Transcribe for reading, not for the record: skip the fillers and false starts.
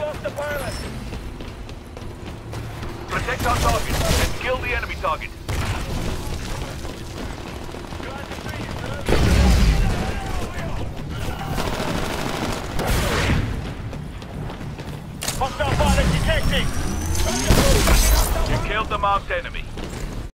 lost the pilot. Protect our target and kill the enemy target. Hostile pilot detected. You killed the marked enemy.